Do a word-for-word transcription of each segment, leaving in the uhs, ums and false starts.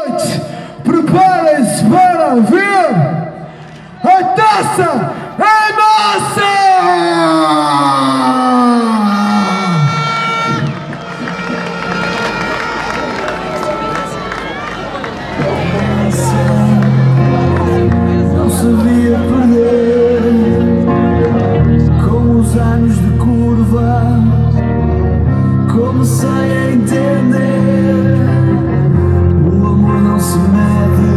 noite, preparem-se para ver a taça é nossa! Não sabia perder, com os anos de curva comecei a entender, o amor não se mede.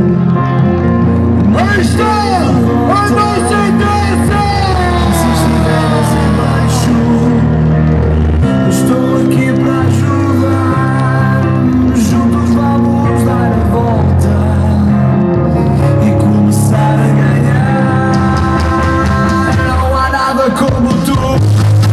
Aí está a nossa taça! Se estiveres embaixo, estou aqui para ajudar. Juntos vamos dar a volta e começar a ganhar. Não há nada como tu.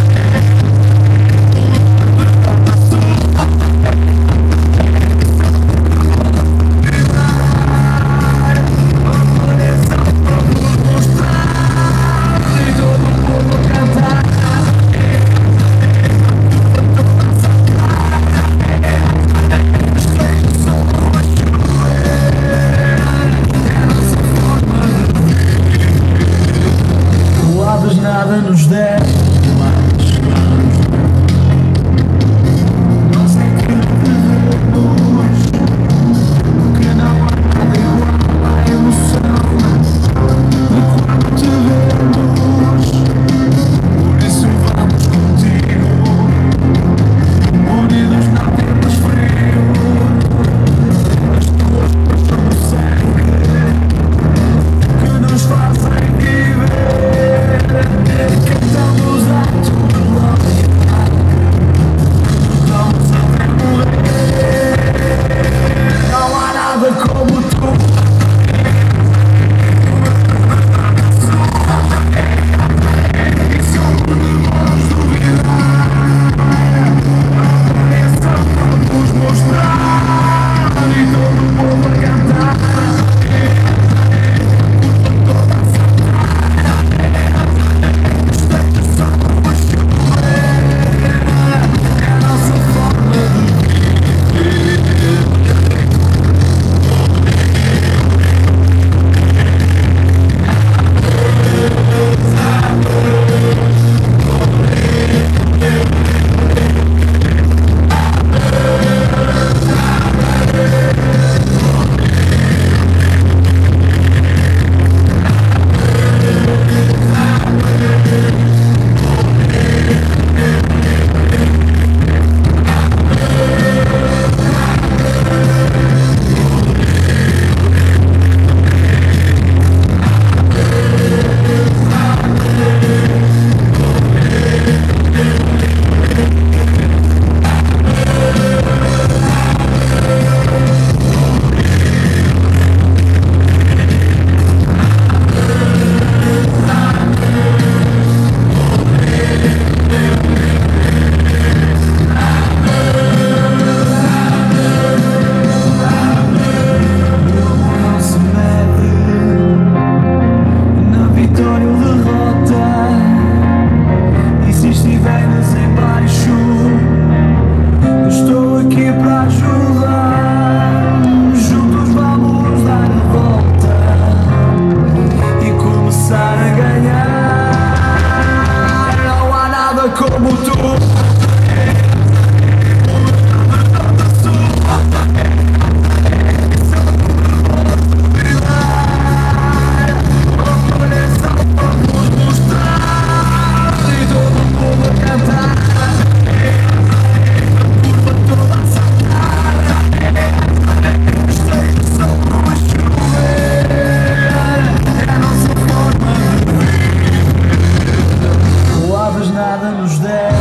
Nada nos deve mais. Nós é que devemos, que não há nada igual à emoção de quando te vemos. Por isso vamos contigo, unidos não temos frio. As tuas forças no sangue que nos fazem viver. Cantamos a tua glória, vamos até morrer. Não há nada como tu. E se podemos duvidar, essa vamos mostrar e todo o povo a cantar. Como tu. Nada nos deve.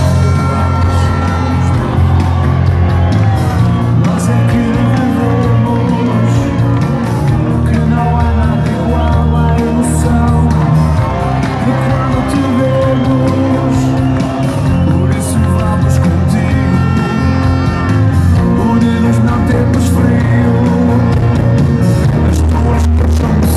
Nós é que devemos, que não há nada igual à emoção de quando te vemos. Por isso vamos contigo, unidos não temos frio. As tuas cores são o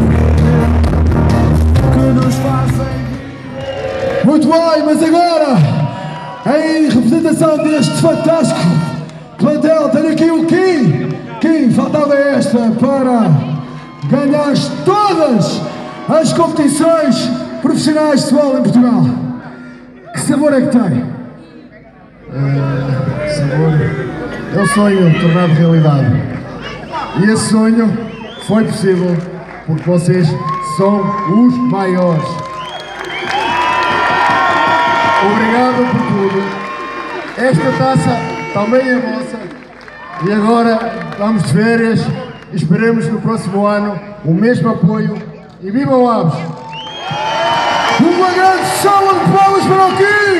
sangue que nos fazem. Muito bem, mas agora, em representação deste fantástico plantel, tenho aqui o Kim. Kim, faltava para ganhar todas as competições profissionais de futebol em Portugal. Que sabor é que tem? Uh, sabor. É um sonho tornado realidade. E esse sonho foi possível porque vocês são os maiores. Obrigado por tudo. Esta taça também é vossa. E agora vamos de férias. Esperemos no próximo ano o mesmo apoio. E viva o Aves! Uma grande salva de palmas para o Kim!